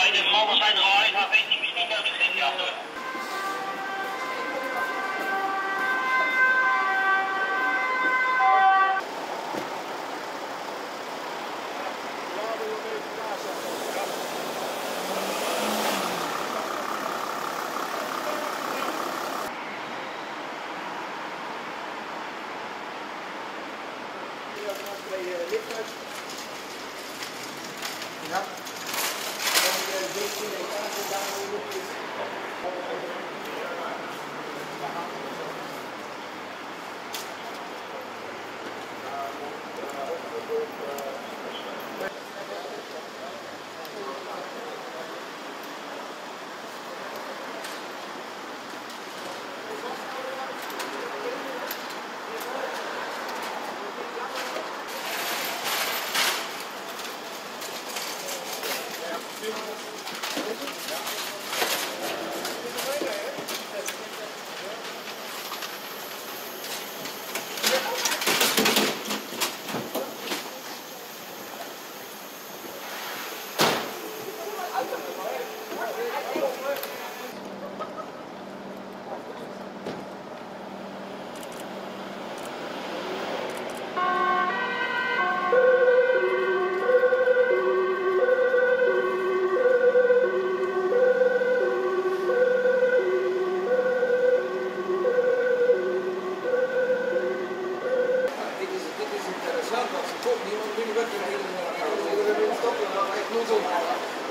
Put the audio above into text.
de mannen zijn er al uit, HV-team is niet nodig dit jaar hoor. Ja. En deze etage daar nog eens. Interessant, als ze komt, niemand wil wat je hele stoppen, maar echt 0.